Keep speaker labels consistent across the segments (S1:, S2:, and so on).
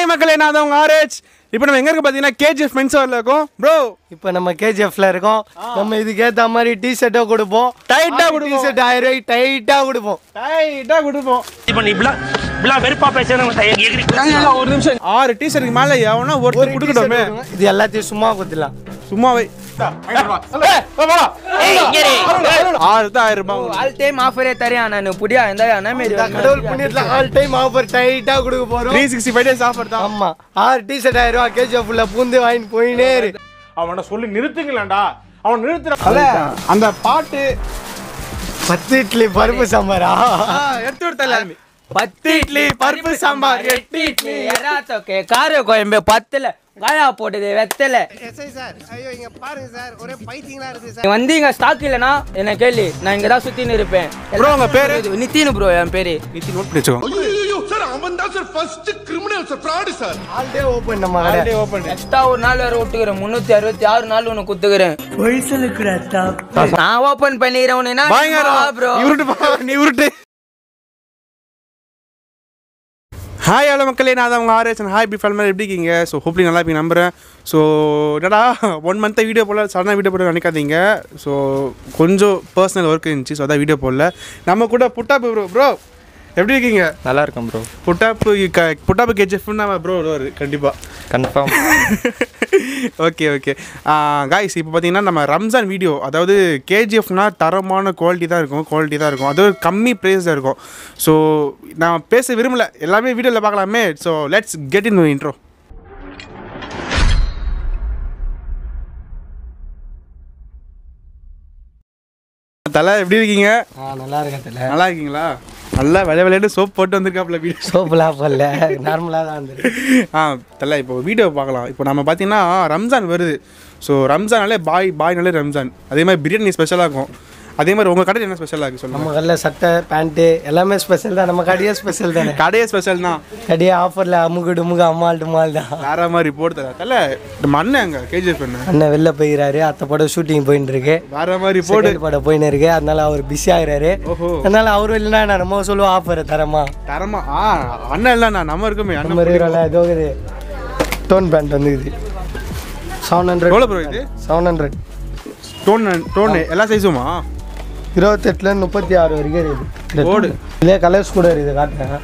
S1: மக்களே நான் தான் உங்க ஆர்ஹெச். இப்போ நம்ம எங்க இருக்கு பாத்தீங்கன்னா KGF Menswearல இருக்கோம். ப்ரோ
S2: இப்போ நம்ம KGFல இருக்கோம். நம்ம இதுக்கு ஏத்த மாதிரி டி-ஷர்ட்டோ கொடுப்போம். டைட்டா கொடுப்போம். டி-ஷர்ட் 1000 ரூபாய் டைட்டா கொடுப்போம்.
S3: இப்போ நீ இப்படி வெறுப்பா பேசுறேன் ஒரு நிமிஷம்
S1: 6 டி-ஷர்ட்க்கு மேல எவனா ஒருத்தர் கொடுக்கணுமே.
S2: இது எல்லாத்தையும் சும்மா கொடுத்துடலாம்.
S1: சும்மாவே 1000 ரூபாய்
S4: ஆல் டைம் ஆஃபரே தரேன் நான் புடியா இந்த அண்ணா மேரி
S2: கடவுள் புண்ணியத்துல ஆல் டைம் ஆஃபர் டைட்டா கொடுக்க போறோம்.
S1: 365 டேஸ் ஆஃபர் தான்.
S2: ஆமா 6 டி-ஷர்ட் 1000 ரூபாய் KGFல பூந்து வாங்கி போயினே இரு.
S1: அவன சொல்லி நிறுத்துங்களேன்டா. அவன் நிறுத்துறல அந்த பாட்டு
S2: 10 இட்லி பருப்பு சாம்பாரா
S1: எடுத்து விட்டல.
S4: 10 இட்லி பருப்பு சாம்பார் 8 இட்லி எராத்தோகே கார கோயம்பே 10ல காயா போடுது வெத்தல.
S2: எஸ்ஐ சார் ஐயோ இங்க பாருங்க சார் ஒரே பைத்தியங்களா இருக்கு சார்.
S4: வந்தீங்க ஸ்டாக் இல்லனா என்ன கேளு நான் இங்க தான் சுத்தின்னு இருப்பேன்.
S1: ப்ரோ உங்க பேரு
S4: நிதின் ப்ரோ என் பேரு
S1: நிதின். நோட் பண்ணி வெச்சுக்கோ.
S5: ஐயோ சார் அவன் தான் sir first criminal sir fraud sir.
S2: All day open நம்ம கடை.
S1: All day open.
S4: எக்ஸ்ட்ரா ஒரு நாள் வேற விட்டுக்கிறேன் 366 நாள் உனக்கு குத்துக்கிறேன்.
S2: ஒய்சலுக்குடா
S4: நான் ஓபன் பண்ணிறேன் உன்னை
S1: பயங்கர
S4: ப்ரோ.
S1: இவருட்டு நீ உருட்டு. ஹாய் ஹலோ மக்களே நான் தான் உங்கள் ஆர்ஹெச். ஹாய் பி ஃபல்மர் எப்படி இருக்கீங்க? ஸோ ஹோப்லி நல்லா இருப்பீங்க நம்புகிறேன். ஸோ என்னடா 1 மந்த்தாக வீடியோ போடல, சடனாக வீடியோ போட நினைக்காதீங்க. ஸோ கொஞ்சம் பர்சனல் ஒர்க் இருந்துச்சு, ஸோ அதான் வீடியோ போடல. நம்ம கூட புட்டாப்பு ப்ரோ எப்படி இருக்கீங்க?
S6: நல்லா இருக்கேன் ப்ரோ.
S1: புட்டாப்பு KGFனா ப்ரோ கண்டிப்பாக
S6: கன்ஃபார்ம்.
S1: ஓகே காய்ஸ் இப்போ பார்த்தீங்கன்னா நம்ம ரம்ஜான் வீடியோ, அதாவது KGFனா தரமான குவாலிட்டி தான் இருக்கும். அது ஒரு கம்மி ப்ரைஸ் தான் இருக்கும். ஸோ நான் பேச விரும்பல, எல்லாமே வீடியோவில் பார்க்கலாமே. So let's get in intro. தலை எப்படி இருக்கீங்க?
S2: நல்லா இருக்கேன் தல.
S1: நல்லா இருக்கீங்களா? நல்லா விளையாட்டு சோப் போட்டு வந்திருக்காப்புல வீடியோ.
S2: சோப்புலாம் போடல, நார்மலாக தான் வந்துருக்கு.
S1: தலை இப்போ வீடியோ பார்க்கலாம். இப்போ நம்ம பார்த்தீங்கன்னா ரம்ஜான் வருது. ஸோ ரம்ஜானாலே பாய்னாலே ரம்ஜான். அதே மாதிரி பிரியாணி ஸ்பெஷலாக இருக்கும். அதே மாதிரி உங்கள் கடையில் என்ன ஸ்பெஷலாக இருக்குது சொல்லுங்கள்.
S2: நம்ம கடையில் சட்டை பேண்ட்டு எல்லாமே ஸ்பெஷல் தான். நம்ம கடையே ஸ்பெஷல் தானே.
S1: கடையே ஸ்பெஷல் தான்.
S2: கடையே ஆஃபரில் அமுகு அம்மாள் தான்
S1: வேற மாதிரி போட்டு தல. நம்ம அண்ணன் அங்கே KGF
S2: அண்ணன் வெளில போயிறாரு. அத்தை படம் ஷூட்டிங் போயின்னு இருக்கு.
S1: வேற மாதிரி போட்டு
S2: படம் போயின்னு இருக்கு. அதனால அவர் பிஸி ஆகிறாரு. அதனால அவரும் இல்லைன்னா நான் நம்ம சொல்லுவோம் ஆஃபர் தரமா
S1: அண்ணன் இல்லை நம்ம இருக்குமே.
S2: நம்ம இருக்கிறோம்ல ஏதோ இது டோன் பேண்ட் வந்துக்குது 700.
S1: எவ்வளோ ப்ரோ இது?
S2: 700
S1: டோன் எல்லா சைஸுமா?
S2: 28லேருந்து 36 வரைக்கும் இருக்குது.
S1: ஓடு
S2: இதே கலர்ஸ் கூட இருக்குது. காட்டுறேன்.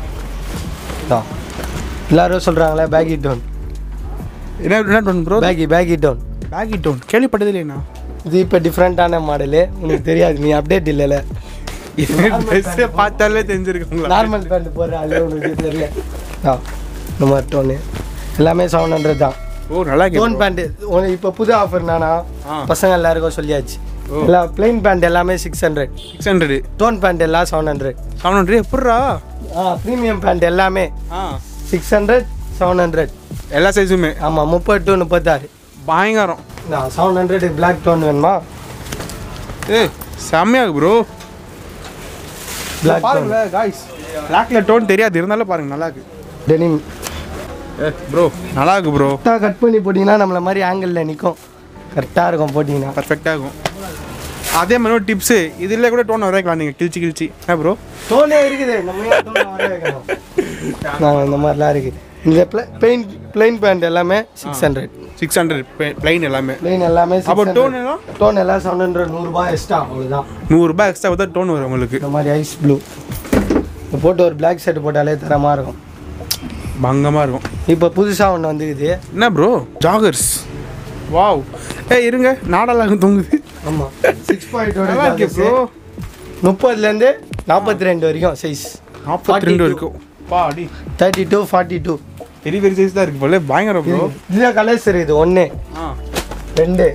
S2: எல்லாரும் சொல்கிறாங்களே பேகி டோன்.
S1: என்ன டோன் ப்ரோ?
S2: பேகி டோன்
S1: கேள்விப்பட்டது இல்லையா?
S2: இது இப்போ டிஃப்ரெண்ட்டான மாடலு. உனக்கு தெரியாது, நீ அப்டேட் இல்லைல்ல.
S1: பார்த்தாலே தெரிஞ்சிருக்குங்களா?
S2: நார்மல் பேண்ட் போடுற அது உனக்கு தெரியல. இந்த மாதிரி டோனு எல்லாமே 700 தான்.
S1: ஓ நல்லா
S2: டோன் பேண்ட் இப்போ புது ஆஃபர் நானா பசங்க எல்லாருக்கும் சொல்லியாச்சு. எல்லாம் பிளைன் பேண்ட் எல்லாமே 600. டோன் பேண்ட் எல்லாம் 700
S1: எப்படா?
S2: ப்ரீமியம் பேண்ட் எல்லாமே 600 700
S1: எல்லா சைஸுமே.
S2: ஆமாம் 30 to 36
S1: பயங்கரம்.
S2: 700 பிளாக் டோன் வேணுமா?
S1: செம்மையாக ப்ரோ.
S2: பிளாக்
S1: பாருங்க காய்ஸ், பிளாக்ல டோன் தெரியாது இருந்தாலும் பாருங்க நல்லா இருக்கு.
S2: டெனிம்
S1: ப்ரோ நல்லா இருக்கு ப்ரோ.
S2: கட் பண்ணி போட்டிங்கன்னா நம்மள மாதிரி ஆங்கிளில் நிற்கும். கரெக்டாக இருக்கும் போட்டிங்கன்னா
S1: பர்ஃபெக்டாக இருக்கும். அதே மாதிரி ஒரு டிப்ஸு இதில் கூட டோன் வர வைக்கலாம் நீங்கள் கிழிச்சி ப்ரோ.
S2: டோனே இருக்குது, நம்ம வர வைக்கணும். நாங்கள் இந்த மாதிரிலாம் இருக்குது. இந்த பிளைன் பேண்ட் எல்லாமே 600
S1: பிளைன் எல்லாமே.
S2: அப்போ
S1: டோன்
S2: எல்லாம் 700 100 எக்ஸ்ட்ரா. அவ்வளோதான்,
S1: 100 எக்ஸ்ட்ரா தான் டோன் வரும் உங்களுக்கு.
S2: இந்த மாதிரி ஐஸ் ப்ளூ போட்டு ஒரு பிளாக் ஷர்ட் போட்டாலே தரமாக இருக்கும்,
S1: பங்கமாக இருக்கும்.
S2: இப்போ புதுசாக ஒன்று வந்துக்குது.
S1: என்ன ப்ரோ? ஜாகர்ஸ். வாவ். இருங்க நாடெல்லாம் தூங்குது.
S2: ஆமாம் 6.2 ப்ரோ. 30லேருந்து 42 வரைக்கும் சைஸ்.
S1: 42 வரைக்கும்.
S2: 32 42
S1: பெரிய சைஸ் தான் இருக்கு போல. பயங்கரம் ப்ரோ.
S2: இதில் கலர்ஸ் இருக்குது. 1 2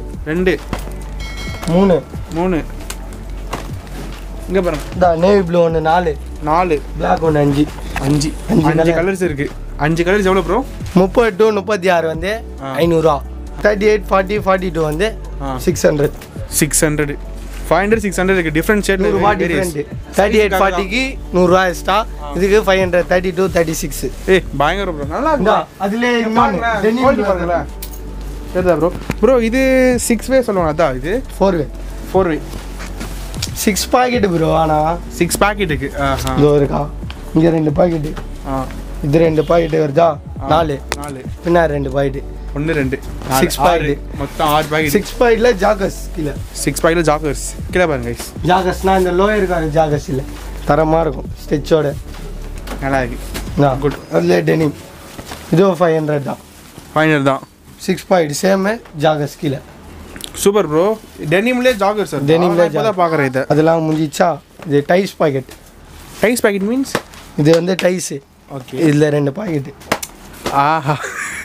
S2: 3
S1: இங்கே பாருங்க.
S2: இந்த நேவி ப்ளூ ஒன்று 4 பிளாக் ஒன்று 5
S1: கலர்ஸ் இருக்கு. 5 கலர்ஸ் எவ்வளோ ப்ரோ?
S2: 30 to 36 வந்து 500. 38 40 42 வந்து 600.
S1: 500 600 இருக்கு. டிஃப்ரெண்ட் ஷேட்
S2: 38 40க்கு 100 எக்ஸ்ட்ரா. இதுக்கு 500 32 36.
S1: பயங்கரம் ப்ரோ. நல்லா இருக்கு.
S2: அதுலேயே
S1: பாருங்களேன். சரிதா ப்ரோ. ப்ரோ இது 6 வே சொல்லுவாங்க, அதான் இது 4 வே
S2: 6 பாக்கெட் ப்ரோ. ஆனால்
S1: 6 பாக்கெட்டுக்கு
S2: இதோ இருக்கா, இங்கே 2 பாக்கெட்டு, இது 2 பாக்கெட்டு வருதா. 4 பின்னாடி 2 பாக்கெட்
S1: 1 2
S2: 6 பாக்கெட்
S1: மொத்தம் 6 பாக்கெட்
S2: 6 பாக்கெட்ல ஜாகர்ஸ் கீழே
S1: 6 பாக்கெட்ல ஜாகர்ஸ் கீழே பாருங்க கைஸ்
S2: ஜாகர்ஸ்னா இந்த லோயர் இருக்காரு ஜாகர்ஸ் இல்லை தரமாக இருக்கும் ஸ்டிச்சோட
S1: நல்லா இருக்கு
S2: குட் அதில் டெனிம் இதுவும் 500 தான்
S1: 500 தான்
S2: 6 பாக்கெட் சேம் ஜாகர்ஸ் கீழே
S1: சூப்பர் ப்ரோ டெனிம்லேயே ஜாகர் சார்
S2: டெனிம்ல
S1: தான் பார்க்குறேன் இதை
S2: அதெல்லாம் முடிஞ்சிச்சா இது dice pocket
S1: dice pocket means
S2: இது வந்து டைஸு
S1: ஓகே
S2: இதில் 2 பாக்கெட்டு
S1: ஆஹா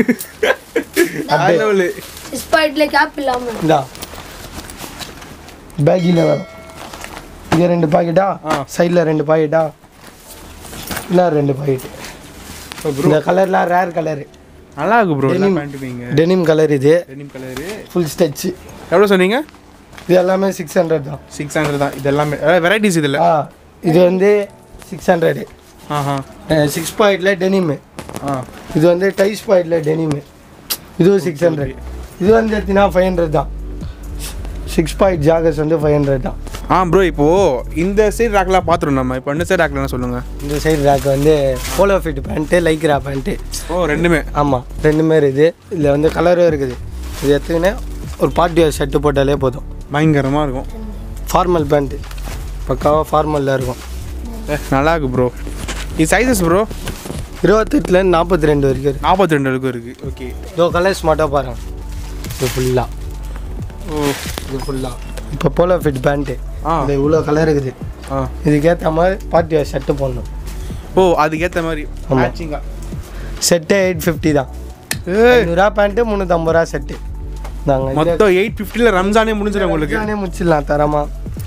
S6: ஸ்பைட்ல கேப் இல்லாம
S2: இந்தா பேக்கில் வரும் இங்கே 2 பாக்கெட்டா சைடில் 2 பாக்கெட்டா இல்லை 2 பாக்கெட்டு இந்த கலர்லாம் ரேர் கலரு
S1: நல்லா இருக்கு ப்ரோ பேண்ட்டுங்க
S2: டெனிம் கலர் இது
S1: டெனிம் கலரு
S2: ஃபுல் ஸ்டெச்சு
S1: எவ்வளோ சொன்னீங்க
S2: இது எல்லாமே 600 தான்
S1: 600 தான் இது எல்லாமே வெரைட்டிஸ் இதில்
S2: இது வந்து 600
S1: ஆஹா
S2: 6 பாக்கெட்டில் டெனிமு இது வந்து டைஸ் பாக்கெட்டில் டெனிமு இதுவும் 600 இது வந்து எடுத்தினா 500 தான் 6 பாக்கெட் ஜாகர்ஸ் வந்து 500 தான்
S1: ப்ரோ இப்போது இந்த சைடு ரேக்லாம் பார்த்துருவோம் நம்ம இப்போ இந்த சைடு ரேக்லாம் சொல்லுங்கள்
S2: இந்த சைடு ரேக் வந்து polo fit pant lycra pant
S1: ரெண்டுமே
S2: ஆமாம் ரெண்டுமே இருக்குது இதில் வந்து கலரும் இருக்குது இது எடுத்துக்கினே ஒரு பார்ட்டி வேர் ஷர்ட்டு போட்டாலே போதும்
S1: பயங்கரமாக இருக்கும்
S2: ஃபார்மல் பேண்ட்டு பக்காவாக ஃபார்மலில் இருக்கும்
S1: நல்லா இருக்கு ப்ரோ இது சைஸஸ் ப்ரோ
S2: 28 42 வரைக்கும் இருக்குது
S1: 42 வரைக்கும் இருக்குது ஓகே
S2: இதோ கலர்ஸ் மட்டும் பாருங்க இது ஃபுல்லாக இது ஃபுல்லாக இப்போ போலோ ஃபிட் பேண்ட்டு இது இவ்வளோ கலர் இருக்குது இதுக்கேற்ற மாதிரி பார்ட்டி வேர் ஷர்ட்டு போடணும்
S1: அதுக்கேற்ற மாதிரி மேட்சிங்காக
S2: செட்டு 850 தான் 500 பேண்ட்டு 350 ரூபா செட்டு நாங்கள்
S1: மொத்தம் 850 ரம்ஜானே முடிஞ்சிடும் உங்களுக்கு
S2: ரம்ஜானே முடிச்சிடலாம் தரமா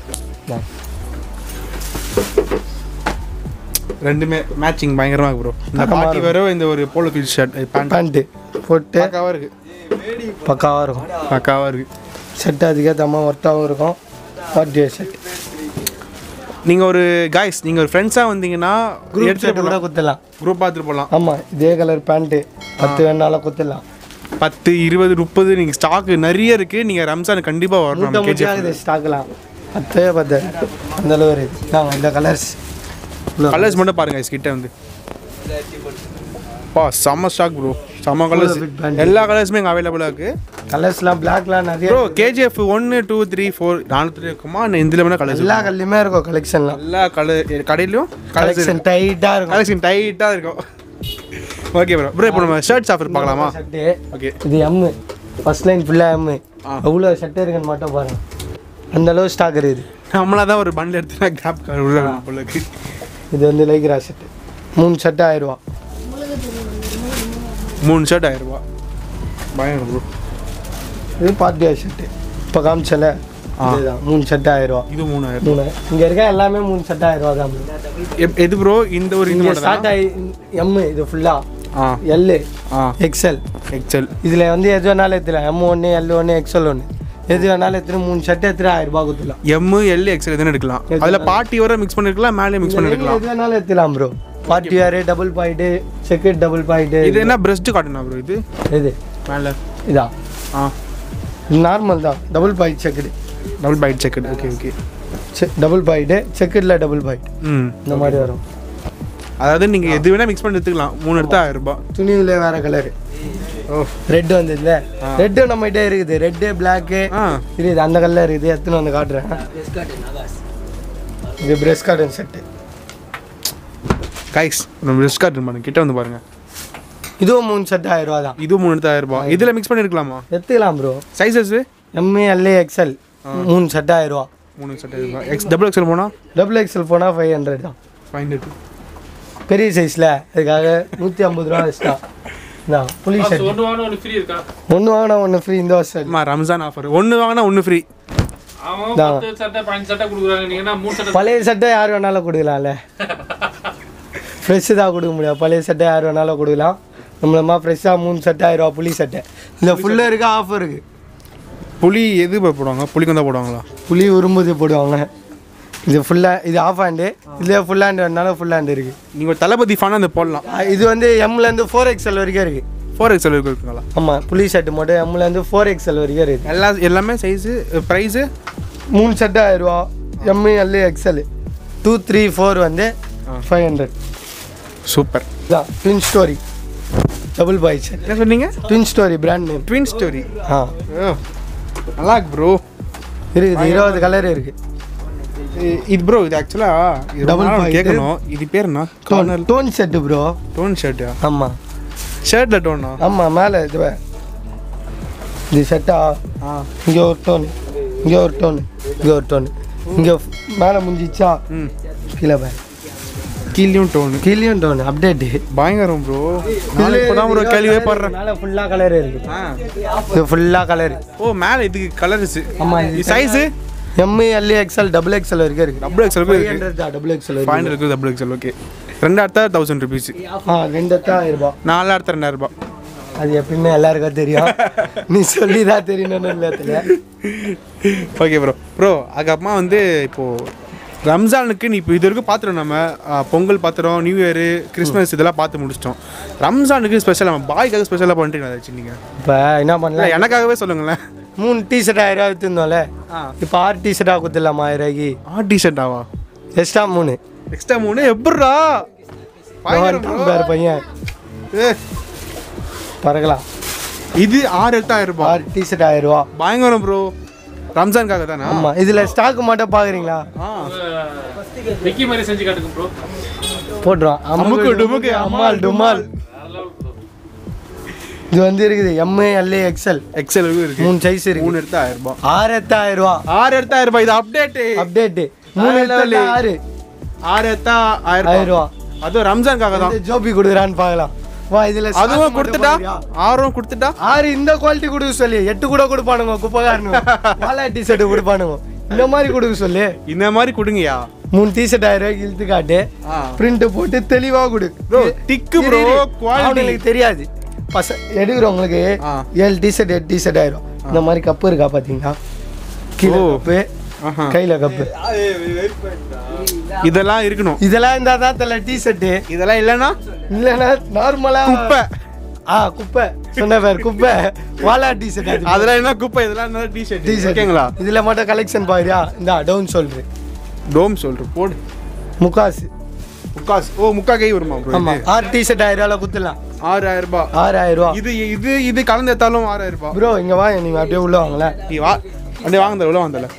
S1: ரெண்டுமே மேட்சிங் பயங்கரமாக ப்ரோ இந்த பார்ட்டி வேற இந்த ஒரு போலோ ஃபிட் ஷர்ட்
S2: பேண்ட்டு போட்டு
S1: பக்காவாக இருக்குது
S2: பக்காவாக இருக்குது ஷர்ட் அதுக்கேற்ற மாதிரி ஒர்த்தாகவும் இருக்கும் பார்ட்டி வேர் ஷர்ட்
S1: நீங்கள் ஒரு நீங்கள் ஒரு ஃப்ரெண்ட்ஸாக வந்தீங்கன்னா
S2: குரூப் ஷர்ட் கூட குத்தலாம்
S1: குரூப் பார்த்துட்டு போகலாம்
S2: ஆமாம் இதே கலர் பேண்ட்டு 10 வேணாலும் குத்தலாம்
S1: 10 20 30 நீங்கள் ஸ்டாக்கு நிறைய இருக்குது நீங்கள் ரம்ஜான் கண்டிப்பாக வரணும்
S2: இது ஸ்டாக்லாம் 10 அந்த அளவு இருக்குது நாங்கள் இந்த கலர்ஸ்
S1: மட்டும் பாருங்க கிட்ட வந்து செம்ம ஸ்டாக் ப்ரோ செம்ம கலர்ஸ் எல்லா கலர்ஸுமே இங்கே அவைலபிளாக இருக்குது
S2: கலர்ஸ்லாம் பிளாக்லாம் நிறைய
S1: ப்ரோ KGF 1 2 3 4 4 இருக்குமா இதில் வேணால் கலர்ஸ்
S2: எல்லா கல்லையுமே இருக்கும் கலெக்ஷன்லாம்
S1: எல்லா கடையிலையும்
S2: கலெக்ஷன்
S1: டைட்டாக இருக்கும் ஓகே ப்ரோ இப்போ நம்ம ஷர்ட்ஸ் ஆஃபர் பார்க்கலாமா
S2: ஷர்ட்டு
S1: ஓகே
S2: இது எம்மு ஃபர்ஸ்ட் லைன் ஃபுல்லாக எம்மு அவ்வளோ ஷர்ட்டு இருக்குன்னு மட்டும் பாருங்கள் அந்த அளவு ஸ்டாக் இருக்குது
S1: நம்மளா தான் ஒரு பண்டில் எடுத்துனா கேப் உள்ளக்கு
S2: இது வந்து லைக்ரா ஷர்ட்டு 3 ஷர்ட்டு 1000 ரூபா
S1: 3 ஷர்ட் 1000 ரூபா பயங்கரம் ப்ரோ
S2: இது பார்ட்டி வேர் ஷர்ட்டு இப்போ காமிச்சல இதுதான் 3 ஷர்ட்டு 1000 ரூபா
S1: இது 3000
S2: இங்கே இருக்க எல்லாமே 3 ஷர்ட்டு 1000 ரூபா தான்
S1: எது ப்ரோ இந்த ஒரு
S2: இங்கே ஸ்டார்ட் ஆகி எம்மு இது ஃபுல்லாக எல் எக்ஸ்எல் இதில் வந்து எது வேணாலும் எடுத்துலாம் M1 L1 XL1 எது வேணாலும் எடுத்துட்டு 3 ஷர்ட் எடுத்துட்டு 1000 ரூபாய் கொடுத்துலாம்
S1: ML XL எதுன்னு எடுக்கலாம் அதில் பார்ட்டி வர மிக்ஸ் பண்ணிருக்கலாம் மேலே மிக்ஸ் பண்ணிருக்கலாம்
S2: எது வேணாலும் எடுத்துலாம் bro party wear double point jacket double point
S1: இது என்ன பிரஸ்ட் காட்டனா ப்ரோ இது மேலே
S2: இதா நார்மல் தான் double point jacket okay double point செக்கெட்ல டபுள் பாயிண்ட் இந்த மாதிரி வரும்
S1: அதாவது நீங்கள் எது வேணால் மிக்ஸ் பண்ணி எடுத்துக்கலாம் 3 எடுத்தா 1000 ரூபாய்
S2: துணியில் வேறு கலரு ரெட் வந்ததுல ரெட்டு நம்மகிட்ட இருக்குது ரெட்டு பிளாக்கு இருக்குது அந்த கலர் இருக்குது எத்தனை வந்து காட்டுறேன் இது பிரஷ் கார்டன் செட்டு
S1: கைஸ் நம்ம பிரஷ் கார்டன் பாருங்க கிட்ட வந்து பாருங்க
S2: இதுவும் 3 ஷர்ட் 1000 ரூபா தான்
S1: இதுவும் 3 எடுத்தா 1000 ரூபாய் இதில் மிக்ஸ் பண்ணி எடுக்கலாமா
S2: எடுத்துக்கலாம் bro
S1: sizes
S2: ML XL 3 shirt 1000 ரூபா
S1: 3 ஷர்ட் 1000 ரூபாய் டபுள் XL போனால்
S2: போனால் 500 தான்
S1: 500
S2: பெரிய சைஸில் அதுக்காக 150 ரூபா எக்ஸ்ட்ரா புலி ஷர்ட்
S3: ஒன்று வாங்கினா ஒன்று ஃப்ரீ இருக்கா
S2: ஒன்று வாங்கினா ஒன்று ஃப்ரீ இந்த வருஷம்
S1: ரம்ஜான் ஆஃபர் ஒன்று வாங்கினா ஒன்று ஃப்ரீ
S3: அவன் 10 சட்டை 15 சட்டை கொடுக்குறாங்க நீங்கன்னா 3 சட்டை
S2: பழைய சட்டை யார் வேணாலும் கொடுக்கலாம்ல ஃப்ரெஷ்ஷு தான் கொடுக்க முடியாது பழைய சட்டை யார் வேணாலும் கொடுக்கலாம் நம்மளமா ஃப்ரெஷ்ஷாக 3 சட்டை 1000 ரூபா புலி சட்டை இந்த ஃபுல்லாக இருக்குது ஆஃபர் இருக்குது
S1: புளி எது போடுவாங்க புளிக்கு தான் போடுவாங்களா
S2: புளி உரும்புது போடுவாங்க இது ஃபுல்லாக இது ஆஃப் ஹேண்டு இதுலேயே ஃபுல் ஹேண்டு வேணாலும் ஃபுல் ஹேண்டு இருக்குது
S1: நீங்கள் தளபதி ஃபேனாக அந்த போடலாம்
S2: இது வந்து எம்லேருந்து 4XL வரைக்கும் இருக்குது
S1: 4XL வரைக்கும் இருக்குங்களா
S2: ஆமாம் புளி ஷர்ட்டு மட்டும் எம்லேருந்து 4XL வரைக்கும் இருக்குது
S1: எல்லாமே சைஸு ப்ரைஸு
S2: 3 ஷர்ட்டு 1000 ரூபா ML XL 2 3 4 வந்து 500
S1: சூப்பர்
S2: இதான் ட்வின் ஸ்டோரி டபுள் பாய் ஷர்ட்.
S1: என்ன சொன்னீங்க?
S2: Twin story brand name.
S1: Twin story. நல்லா இருக்கு ப்ரோ.
S2: இருக்குது 20 கலர் இருக்கு.
S1: இது ப்ரோ இது ஆக்சுவலாக டபுள் கேட்கணும். இது பேர் என்ன?
S2: Tone shirt bro.
S1: டோன் ஷர்ட்டா?
S2: ஆமாம்.
S1: ஷர்ட்டில் டோனா?
S2: ஆமாம். மேலே இது ஷர்ட்டா? இங்கே ஒரு டோன், இங்கே ஒரு டோன், இங்கே ஒரு டோன், இங்கே மேலே முடிஞ்சிச்சா கீழே பாரு,
S1: கீழேயும் டோனு,
S2: கீழேயும் டோன். அப்டேட்டு
S1: பயங்கரம் ப்ரோ. இப்போ தான் ப்ரோ கேள்வியே படுறேன்.
S2: மேலே ஃபுல்லாக கலர் இருக்கு. இது ஃபுல்லாக கலர்.
S1: ஓ மேலே இதுக்கு கலர்ஸு.
S2: ஆமாம்.
S1: இது size
S2: M A XL double XL வரைக்கும் இருக்கு.
S1: டபுள் எக்ஸ்எல்
S2: டபுள் எக்ஸ்எல்
S1: 500 இருக்குது. Double XL okay. 2,1000 ருபீஸ்.
S2: 2,1000 ரூபா.
S1: 4,200 ரூபா.
S2: அது எப்படின்னு எல்லாருக்கும் தெரியும். நீ சொல்லி தான் தெரியணும்னு இல்லை.
S1: Okay bro. ப்ரோ அதுக்கப்புறமா வந்து இப்போது ரம்ஜானுக்கு நீ இப்போ இது வரைக்கும் பார்த்துட்டோம். நம்ம பொங்கல் பார்த்துட்டோம், நியூ இயரு, கிறிஸ்மஸ் இதெல்லாம் பார்த்து முடிச்சிட்டோம். ரம்ஜானுக்கு ஸ்பெஷலாக நம்ம பாய்க்காக ஸ்பெஷலாக பண்ணிட்டு வச்சு நீங்கள்
S2: இப்போ என்ன பண்ணலாம்?
S1: எனக்காகவே சொல்லுங்களேன்.
S2: 3 டிஷர்ட் 1000 ரூபா விற்றுருந்தோம்ல, இப்போ 6 டிஷர்ட்டாக கொடுத்துடலாமா 1000 ரூபாய்க்கு?
S1: 6 டிஷர்ட் ஆவா?
S2: எக்ஸ்ட்ரா 3.
S1: எக்ஸ்ட்ரா 3 எப்பட்றா?
S2: பேர் பையன் பறக்கலாம்.
S1: இது 6,000 ரூபாய்.
S2: 6 டிஷர்ட் 1000 ரூபா.
S1: பயங்கரம் ப்ரோ. ரம்ஜானுக்காக தானே?
S2: ஆமாம். இதில் ஸ்டாக் மட்டும் பார்க்குறீங்களா?
S3: விக்கி மாதிரி செஞ்சு காட்டுங்க ப்ரோ.
S2: போட்டுருவோம்.
S1: அம்முக்கு டுமுக்கு
S2: அம்மாள் டுமால். இது வந்து இருக்குது எம்ஏ எக்ஸ்எல்
S1: இருக்கு.
S2: 3 சைஸ் இருக்கு.
S1: 3 எடுத்தா 1000 ரூபாய்.
S2: 6,000 ரூபா.
S1: 6,000 ரூபாய். இது அப்டேட்டு.
S2: 3 எடுத்தா
S1: 6 எடுத்தா 1000
S2: ரூபா.
S1: அதுவும் ரம்ஜானுக்காக தான்.
S2: ஜோபி கொடுக்குறான்னு பார்க்கலாம். வா இதில்
S1: அதுவும் கொடுத்துட்டா 6 கொடுத்துட்டா
S2: 6 இந்த குவாலிட்டி கொடுக்க சொல்லி 8 கூட கொடுப்பானுங்க. குப்பைக்காரனுங்க வாலா டிஷர்ட் கொடுப்பானுங்க. இந்த மாதிரி கொடுக்க சொல்லி
S1: இந்த மாதிரி கொடுங்கயா.
S2: 3 டிஷர்ட் 1000 ரூபாய்க்கு இழுத்து காட்டு, பிரிண்ட் போட்டு தெளிவாக கொடு ப்ரோ.
S1: டிக்கு ப்ரோ. குவாலிட்டி
S2: எனக்கு தெரியாது. எடுக்கிறவங்களுக்கு 7 டிஷர்ட் 8 டிஷர்ட் 1000 ரூபா. இந்த மாதிரி கப்பு இருக்கா பார்த்தீங்களா? கீழே கப்பு, கையில கப்பு,
S1: இதெல்லாம் இருக்கணும்.
S2: இதெல்லாம் இருந்தா தான் தல டிஷர்ட்.
S1: இதெல்லாம் இல்லைன்னா
S2: நார்மலா குப்பை. குப்பை சொன்ன பேர் குப்பை. வாலா டிஷர்ட்
S1: அதெல்லாம் என்ன குப்பை? இதெல்லாம் என்ன டிஷர்ட்? ஓகேங்களா?
S2: இதுல மட்டும் கலெக்ஷன் பாக்குறியா? இந்த டவுன் சொல்றேன்.
S1: டோம் சொல்றேன் போடு.
S2: முக்காஸ்.
S1: ஓ முக்கா கை வருமா ப்ரோ?
S2: ஆமா. 6 டிஷர்ட் 1000 ரூபாய் குத்துலாம்.
S1: 6,000 ரூபாய்.
S2: 6,000 ரூபாய்.
S1: இது கலந்து எடுத்தாலும் 6,000 ரூபாய்
S2: ப்ரோ. இங்க வா, நீங்க அப்படியே உள்ள வாங்கல.
S1: நீ வா அப்படியே வாங்கல. உள்ள வாங்கல.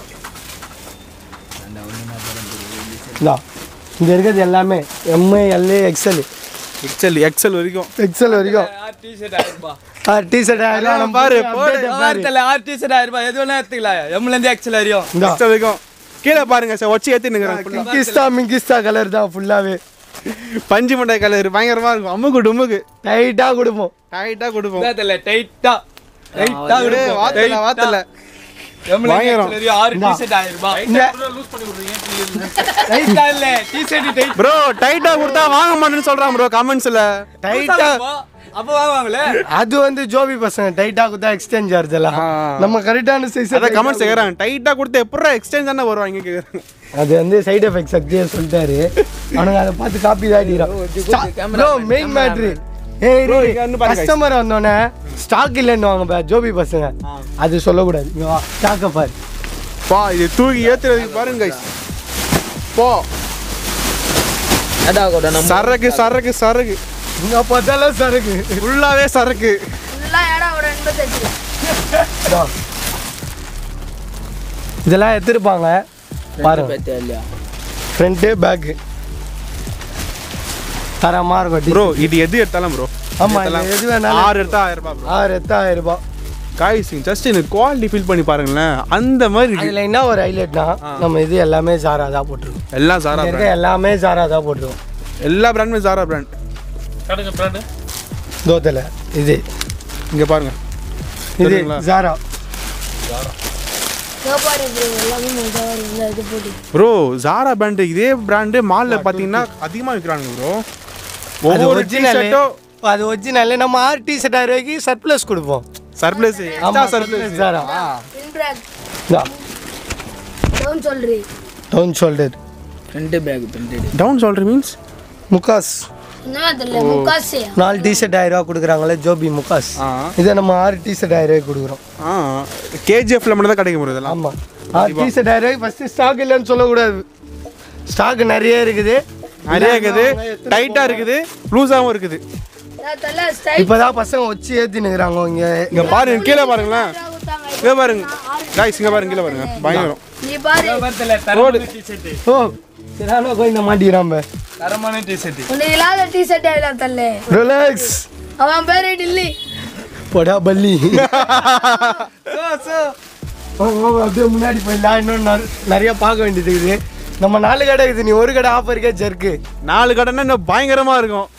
S2: இங்க இருக்கிறது எல்லாமே எம்ஏ எக்ஸ்எல்
S1: வரைக்கும்.
S2: எக்ஸ்எல் வரைக்கும்.
S4: 6 டிஷர்ட் 1000 ரூபாய்.
S2: 6 டிஷர்ட் 1000 ரூபாய்.
S1: பாரு போடு.
S4: 6 டிஷர்ட் 1000 ரூபாய். எது வேணா எடுத்துக்கலாம். எம்ல இருந்து எக்ஸ்எல் வரையும்.
S1: எக்ஸ்எல் வரைக்கும். கீழே பாருங்க சார். ஒச்சி ஏத்தி நிக்கறாங்க.
S2: மிங்கிஸ்டா கலர் தான் ஃபுல்லாவே.
S1: பஞ்சு மண்டை கலர் பயங்கரமா இருக்கும். அம்முக்கு டுமுக்கு
S2: டைட்டா கொடுப்போம்.
S4: தெரியல டைட்டா கொடுப்போம்.
S1: வாத்தல
S4: எம்ல எக்ஸ்எல் வரையும் 6 டிஷர்ட் 1000 ரூபாய்.
S3: லூஸ் பண்ணி விடுறீங்க.
S4: டைட்டா இல்ல டிஷர்ட் டைட்
S1: ப்ரோ. டைட்டா கொடுத்தா வாங்க மாட்டேன்னு சொல்றான் ப்ரோ கமெண்ட்ஸ்ல.
S2: டைட்டா
S4: அப்ப வாங்குவாங்களே.
S2: அது வந்து ஜோபி பசங்க டைட்டா கொடுத்தா எக்ஸ்சேஞ்ச் சார்ஜ் எல்லாம். நம்ம கரெக்டான சைஸ்
S1: அத கமெண்ட்ஸ் கேக்குறாங்க. டைட்டா கொடுத்தா எப்பறா எக்ஸ்சேஞ்ச் தான வருவாங்க கேக்குறாங்க.
S2: அது வந்து சைடு எஃபெக்ட்ஸ் அக்தியே சொல்லிட்டாரு. அவனுங்க அதை பார்த்து காப்பி தான் அடிக்கிறான் ப்ரோ. மெயின் மேட்ரு கஸ்டமர் வந்தோடனே ஸ்டாக் இல்லைன்னு வாங்க ஜோபி பசங்க. அது சொல்லக்கூடாது. ஸ்டாக்கை பாரு.
S1: பா இது தூக்கி ஏத்துறதுக்கு பாருங்க கைஸ். போ சரக்கு சரக்கு சரக்கு.
S2: இங்க பார்த்தாலும் சரக்கு.
S1: ஃபுல்லாவே சரக்கு.
S2: இதெல்லாம் எடுத்துருப்பாங்க பாருங்க. ஃப்ரண்ட்டு பேக்கு தரமா இருக்கும்
S1: ப்ரோ. இது எது எடுத்தாலும் ப்ரோ.
S2: ஆமா. எது வேணாலும்
S1: 6 எடுத்தா 1000 ரூபாய் ப்ரோ.
S2: 6 எடுத்தா 1000 ரூபாய்.
S1: காய்ஸ் ஜஸ்ட் எனக்கு குவாலிட்டி ஃபீல் பண்ணி பாருங்களேன். அந்த மாதிரி இருக்கு.
S2: இதில் என்ன ஒரு ஹைலைட்னா நம்ம இது எல்லாமே ஜாரா தான் போட்டுருக்கோம்.
S1: எல்லாம் ஜாரா பிராண்ட்.
S2: எல்லாமே ஜாரா தான் போட்டுருக்கோம்.
S1: எல்லா பிராண்டுமே ஜாரா பிராண்ட்.
S3: காட்டுங்க பிராண்ட்.
S2: தோத்தல இது
S1: இங்க பாருங்க.
S2: இது ஜாரா.
S1: ப்ரோ ஜாரா பிராண்ட் இதே பிராண்டு மால்ல பாத்தீங்கன்னா அதிகமா விற்கிறாங்க ப்ரோ. ஒவ்வொரு டிஷர்ட்டோ
S2: அது ஒரிஜினல். நம்ம 6 டிஷர்ட் 1000 ரூபாய்க்கு சர்ப்ளஸ் கொடுப்போம்.
S1: Surplus extra surplus
S2: Zara. Down shoulder.
S4: Front back printed.
S1: Down shoulder means
S2: முகாஸ். 4 டிஷர்ட் 1000 ரூபாய் கொடுக்குறாங்களே ஜோபி முகாஸ். இதை நம்ம 6 டிஷர்ட் 1000 ரூபாய்க்கு கொடுக்குறோம்.
S1: கேஜிஎஃப்ல மட்டும் தான் கிடைக்கும் ப்ரோ இதெல்லாம்.
S2: ஆமாம். 6 டிஷர்ட் 1000 ரூபாய்க்கு ஃபஸ்ட்டு ஸ்டாக் இல்லைன்னு சொல்லக்கூடாது. ஸ்டாக் நிறைய இருக்குது.
S1: டைட்டா இருக்குது, லூஸாவும் இருக்குது.
S2: இப்பதான் பசங்க வச்சு ஏத்தினுக்குறாங்க
S1: இங்க பாருங்க கீழே பாருங்களேன் இங்க பாருங்க गाइस இங்க பாருங்க கீழே பாருங்க பயங்கரம்
S6: நீ பாரு
S1: ரோடு
S2: ஓ சரியான கோயிந்த மாட்டிக்கிறான் பே
S4: தரமான டி-ஷர்ட்
S6: உனக்கு இல்லாத டி-ஷர்ட் ஆயிடா தல்லே
S2: ரிலாக்ஸ்
S6: அவன் பேரு டில்லி
S2: போடா பல்லி அப்படியே முன்னாடி போயிடலாம் இன்னும் நிறைய பார்க்க வேண்டியது இருக்குது நம்ம 4 கடை இருக்குது நீ ஒரு கடை ஆஃபருக்கே ஜர்க்கு
S1: 4 கடைன்னா இன்னும் பயங்கரமா இருக்கும்